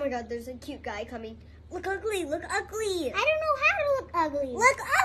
Oh my god, there's a cute guy coming. Look ugly, look ugly. I don't know how to look ugly. Look